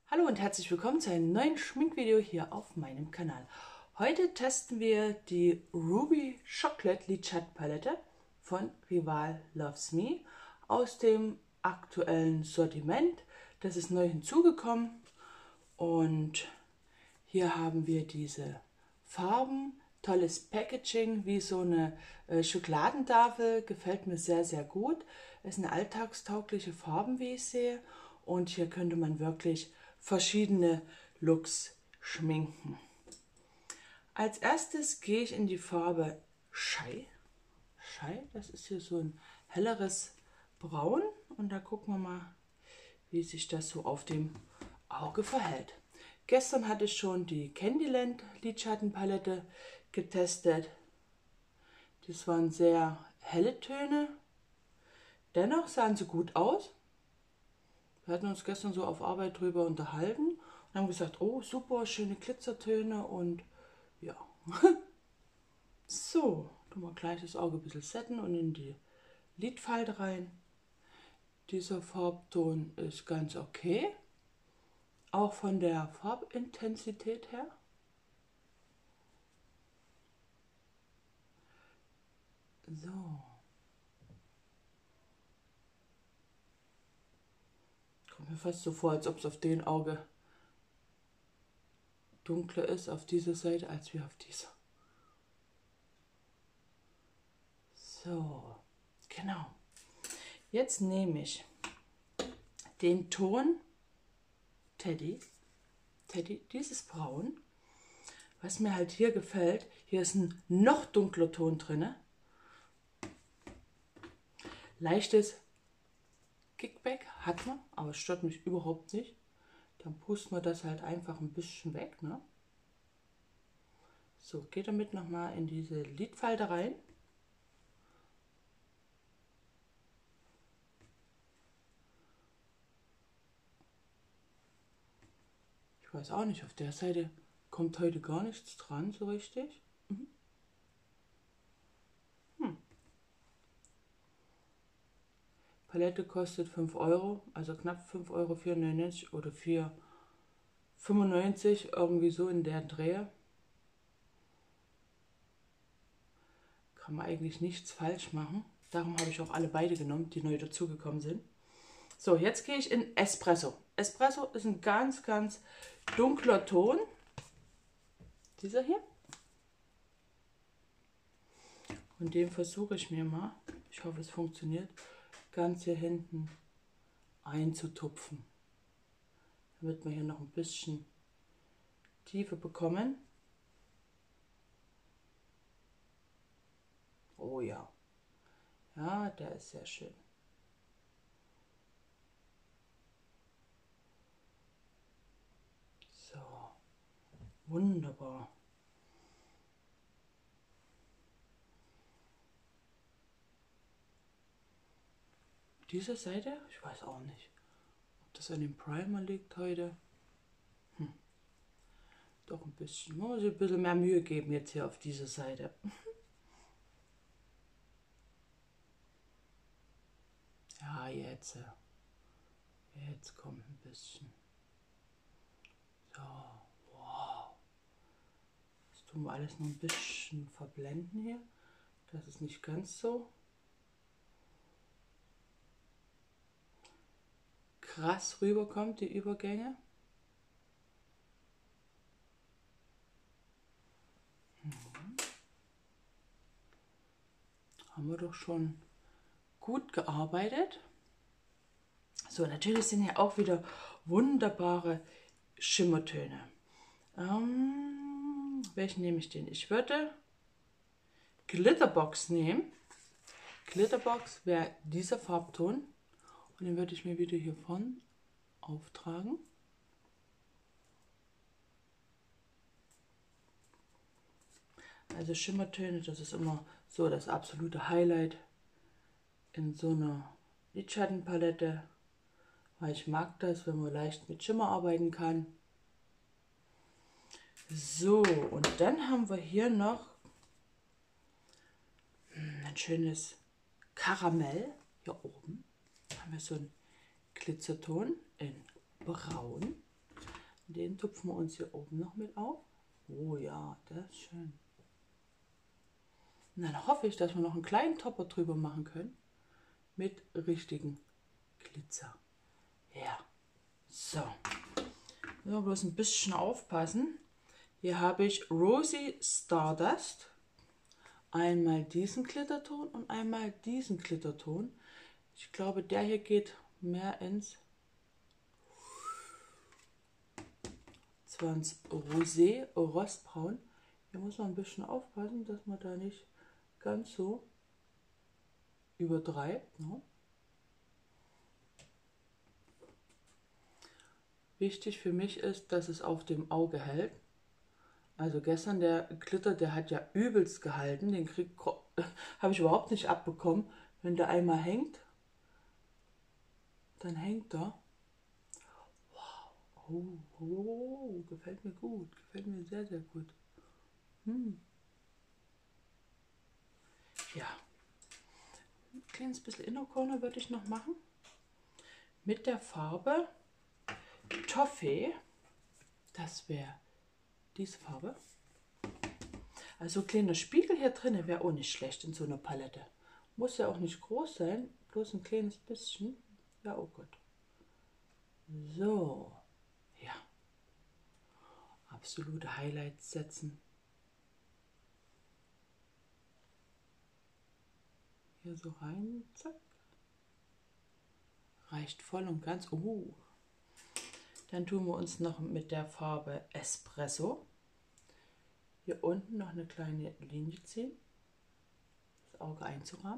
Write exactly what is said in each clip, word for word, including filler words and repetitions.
Hallo und herzlich willkommen zu einem neuen Schminkvideo hier auf meinem Kanal. Heute testen wir die Ruby Chocolate Lidschatten Palette von Rival Loves Me aus dem aktuellen Sortiment. Das ist neu hinzugekommen und hier haben wir diese Farben, tolles Packaging, wie so eine äh, Schokoladentafel, gefällt mir sehr, sehr gut. Es sind alltagstaugliche Farben, wie ich sehe, und hier könnte man wirklich verschiedene Looks schminken. Als erstes gehe ich in die Farbe Shy. Shy, das ist hier so ein helleres Braun und da gucken wir mal, wie sich das so auf dem Auge verhält. Gestern hatte ich schon die Candyland Lidschattenpalette getestet. Das waren sehr helle Töne. Dennoch sahen sie gut aus. Wir hatten uns gestern so auf Arbeit drüber unterhalten und haben gesagt, oh super, schöne Glitzertöne und ja. So, tun wir gleich das Auge ein bisschen setten und in die Lidfalte rein. Dieser Farbton ist ganz okay, auch von der Farbintensität her. So. Kommt mir fast so vor, als ob es auf dem Auge dunkler ist auf dieser Seite als wie auf dieser. So, genau. Jetzt nehme ich den Ton Teddy, Teddy, dieses Braun, was mir halt hier gefällt. Hier ist ein noch dunkler Ton drin. Leichtes Kickback hat man, aber es stört mich überhaupt nicht. Dann pusten wir das halt einfach ein bisschen weg. Ne? So, geht damit nochmal in diese Lidfalte rein. Ich weiß auch nicht, auf der Seite kommt heute gar nichts dran so richtig. Mhm. Hm. Palette kostet fünf Euro, also knapp fünf Euro vierundneunzig oder vier fünfundneunzig, irgendwie so in der Drehe. Kann man eigentlich nichts falsch machen. Darum habe ich auch alle beide genommen, die neu dazugekommen sind. So, jetzt gehe ich in Espresso. Espresso ist ein ganz, ganz dunkler Ton. Dieser hier. Und den versuche ich mir mal, ich hoffe es funktioniert, ganz hier hinten einzutupfen. Damit wir hier noch ein bisschen Tiefe bekommen. Oh ja. Ja, der ist sehr schön. So. Wunderbar. Diese Seite, ich weiß auch nicht, ob das an dem Primer liegt heute. Hm. Doch ein bisschen. Muss ich ein bisschen mehr Mühe geben jetzt hier auf dieser Seite. Ja, jetzt. Jetzt kommt ein bisschen. So, wow. Das tun wir alles noch ein bisschen verblenden hier. Das ist nicht ganz so krass rüberkommt, die Übergänge. Mhm. Haben wir doch schon gut gearbeitet. So, natürlich sind hier auch wieder wunderbare Schimmertöne. Ähm, welchen nehme ich denn? Ich würde Glitterbox nehmen. Glitterbox wäre dieser Farbton. Und den würde ich mir wieder hier vorne auftragen. Also Schimmertöne, das ist immer so das absolute Highlight in so einer Lidschattenpalette. Weil ich mag das, wenn man leicht mit Schimmer arbeiten kann. So, und dann haben wir hier noch ein schönes Karamell. Hier oben haben wir so einen Glitzerton in Braun. tupfen wir uns hier oben noch mit auf. Oh ja, das ist schön. Und dann hoffe ich, dass wir noch einen kleinen Topper drüber machen können. Mit richtigen Glitzer. Ja, so. Ja, bloß ein bisschen aufpassen. Hier habe ich Rosy Stardust. Einmal diesen Glitterton und einmal diesen Glitterton. Ich glaube, der hier geht mehr ins, zwar ins Rosé, Rostbraun. Hier muss man ein bisschen aufpassen, dass man da nicht ganz so übertreibt. Ne? Wichtig für mich ist, dass es auf dem Auge hält. Also gestern der Glitter, der hat ja übelst gehalten. Den krieg habe ich überhaupt nicht abbekommen. Wenn der einmal hängt, dann hängt er. Wow, oh, oh, oh, gefällt mir gut. Gefällt mir sehr, sehr gut. Hm. Ja, ein kleines bisschen Inner Corner würde ich noch machen. Mit der Farbe Toffee. Das wäre diese Farbe. Also ein kleiner Spiegel hier drin wäre auch nicht schlecht in so einer Palette. Muss ja auch nicht groß sein, bloß ein kleines bisschen. Ja, oh Gott. So, ja. Absolute Highlights setzen. Hier so rein, zack. Reicht voll und ganz. Oh. Dann tun wir uns noch mit der Farbe Espresso hier unten noch eine kleine Linie ziehen, das Auge einzurahmen.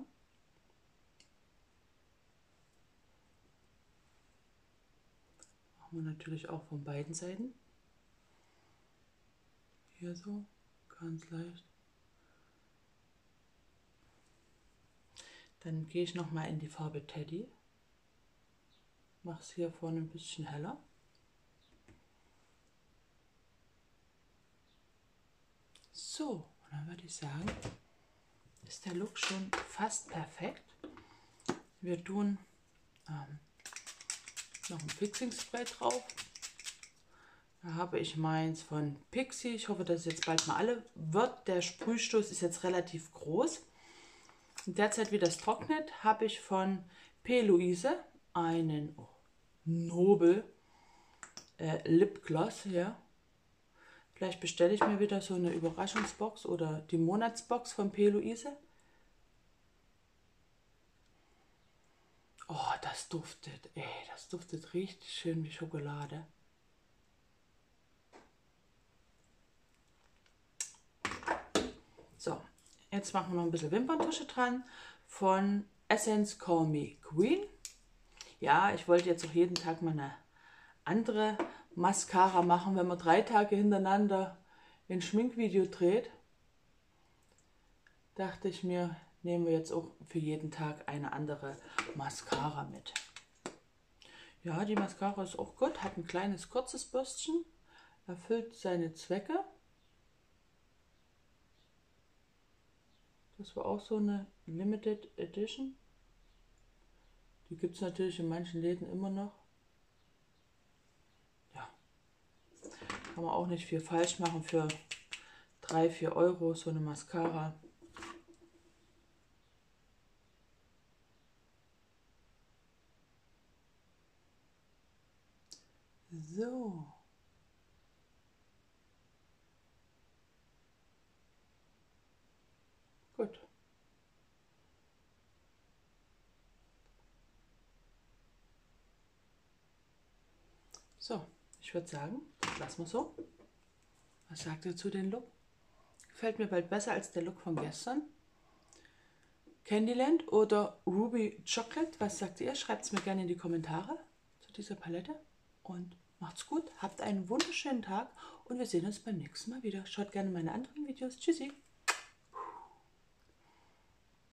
Machen wir natürlich auch von beiden Seiten. Hier so, ganz leicht. Dann gehe ich noch mal in die Farbe Teddy. Mache es hier vorne ein bisschen heller. So, und dann würde ich sagen, ist der Look schon fast perfekt. Wir tun ähm, noch ein Fixing Spray drauf. Da habe ich meins von Pixi. Ich hoffe, dass es jetzt bald mal alle wird. Der Sprühstoß ist jetzt relativ groß. In der Zeit, wie das trocknet, habe ich von P. Louise einen oh, Nobel äh, Lipgloss hier. Vielleicht bestelle ich mir wieder so eine Überraschungsbox oder die Monatsbox von P. Louise. Oh, das duftet, ey, das duftet richtig schön wie Schokolade. So, jetzt machen wir noch ein bisschen Wimperntusche dran von Essence Call Me Queen. Ja, ich wollte jetzt auch jeden Tag mal eine andere Mascara machen, wenn man drei Tage hintereinander ein Schminkvideo dreht. Dachte ich mir, nehmen wir jetzt auch für jeden Tag eine andere Mascara mit. Ja, die Mascara ist auch gut, hat ein kleines kurzes Bürstchen, erfüllt seine Zwecke. Das war auch so eine Limited Edition. Die gibt es natürlich in manchen Läden immer noch. Ja, kann man auch nicht viel falsch machen für drei, vier Euro so eine Mascara. So. Gut. So, ich würde sagen, das lassen wir so. Was sagt ihr zu dem Look? Gefällt mir bald besser als der Look von gestern. Candyland oder Ruby Chocolate? Was sagt ihr? Schreibt es mir gerne in die Kommentare zu dieser Palette. Und macht's gut, habt einen wunderschönen Tag und wir sehen uns beim nächsten Mal wieder. Schaut gerne meine anderen Videos. Tschüssi!